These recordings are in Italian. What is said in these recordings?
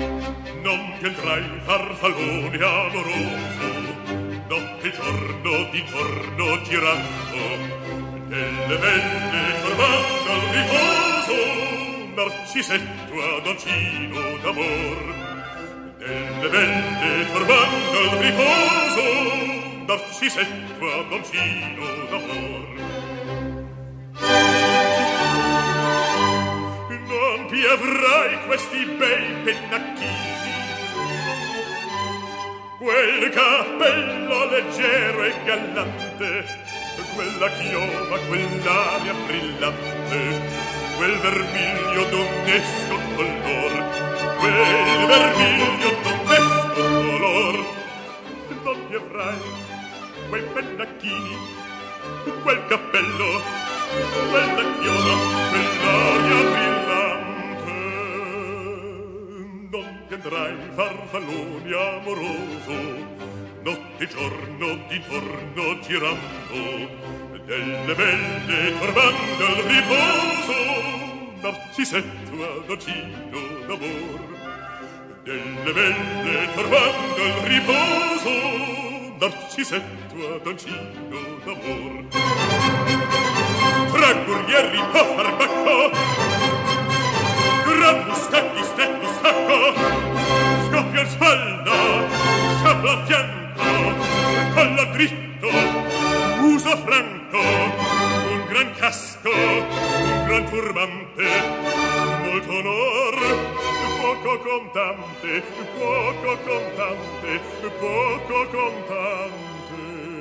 Non vedrai farfallone amoroso, notte e giorno di torno girando, delle belle trovando al riposo, Narcisetto adoncino d'amor. Delle belle trovando al riposo, Narcisetto adoncino d'amor. Non ti avrai questi bei pennacchini, quel cappello leggero e gallante, quella chioma, quell'aria brillante, quel vermiglio d'onesco color, quel vermiglio d'onesco color. Non ti avrai quei pennacchini, quel cappello, quella chioma, quell'aria brillante. Non vedrai farfallone amoroso, notte e giorno di torno girando, delle belle trovando il riposo, Narcisetto adoncino d'amor. Delle belle trovando il riposo, Narcisetto adoncino d'amor. Tra guerrieri a farbacco, gran muscati stretto stacco, scoppia in spalla, sciabla a fianco, collo dritto, uso franco, un gran casco, un gran turbante, molto onor, poco contante, poco contante, poco contante.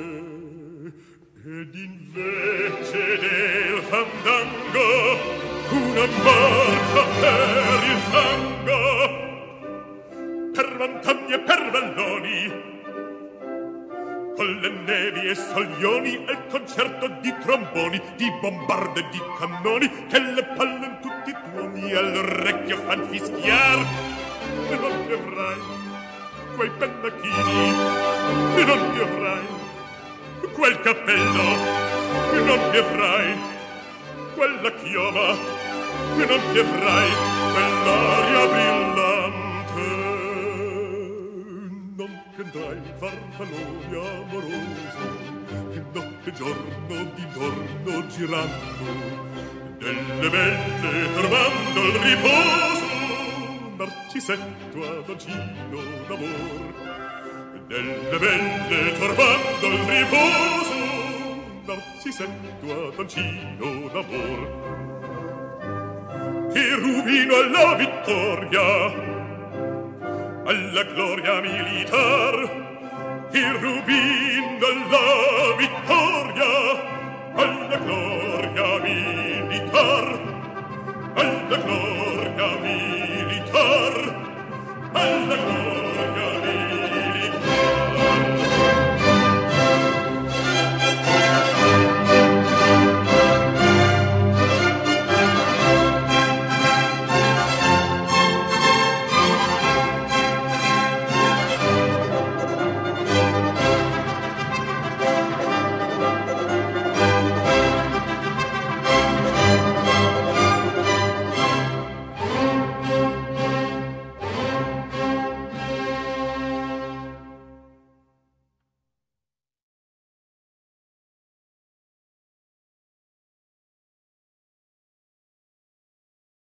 Ed invece del fandango una marcia per il fango, per montagne e per valloni, con le nevi e soglioni e il concerto di tromboni, di bombarde e di cannoni, che le palle in tutti i tuoni all'orecchio fan fischiar. E non ti avrai quei pennacchini, e non ti avrai quel cappello, e non ti avrai quella chioma, e non ti avrai quell'aria brillante. Non vedrai farfallone amoroso, che notte e giorno di torno girando, delle belle trovando il riposo, Narcisetto adoncino d'amor. Delle belle trovando il riposo, Narcisetto adoncino d'amor. Il rubino alla vittoria, alla gloria militar, il rubino alla vittoria, alla gloria militar, alla gloria militar, alla gloria